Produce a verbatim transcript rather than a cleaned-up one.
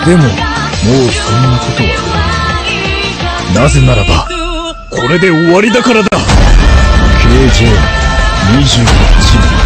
でも、もうそんなことはなぜならば、これで終わりだからだ。ケージェーにじゅうはち